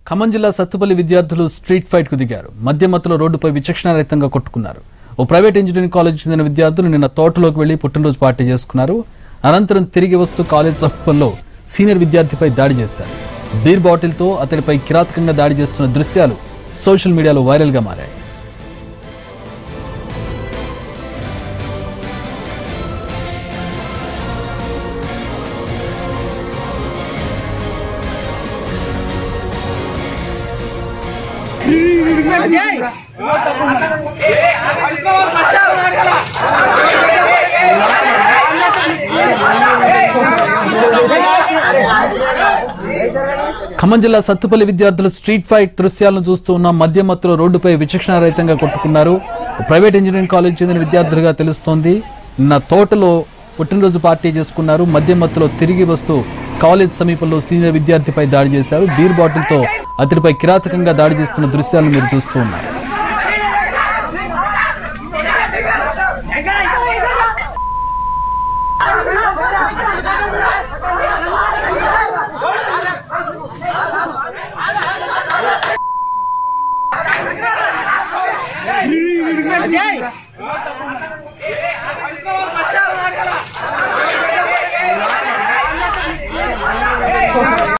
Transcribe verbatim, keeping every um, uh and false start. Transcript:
ఖమ్మం జిల్లా సత్తుపల్లి విద్యార్థులు street fight కు దిగారు. మధ్యమత్తులో రోడ్డుపై విచక్షణారహితంగా కొట్టుకున్నారు. ఓ ప్రైవేట్ ఇంజనీరింగ్ కాలేజ్ చెందిన విద్యార్థులు నిన్న తోటలోకి వెళ్లి పుట్టినరోజు పార్టీ చేసుకున్నారు. అనంతరం తిరిగి వస్తూ కాలేజ్ సమీపంలో సీనియర్ విద్యార్థిపై దాడి చేశారు. బీర్ బాటిల్తో అతడిపై కిరాతకంగా దాడి చేస్తున్న దృశ్యాలు సోషల్ మీడియాలో వైరల్ గా మారాయి. ఖమ్మం జిల్లా సత్తుపల్లి విద్యార్థులు స్ట్రీట్ ఫైట్ దృశ్యాలను చూస్తూ ఉన్న మధ్యమత్తులో రోడ్డుపై విచక్షణారహితంగా కొట్టుకున్నారు. ప్రైవేట్ ఇంజనీరింగ్ కాలేజ్ చెందిన విద్యార్థులుగా తెలుస్తోంది. నిన్న తోటలో పుట్టినరోజు పార్టీ చేసుకున్నారు. మధ్యమత్తులో తిరిగి వస్తూ కాలేజ్ సమీపంలో సీనియర్ విద్యార్థిపై దాడి చేశారు. బీర్ బాటిల్తో అతడిపై కిరాతకంగా దాడి చేస్తున్న దృశ్యాలను మీరు చూస్తూ ఉన్నారు. అజయ్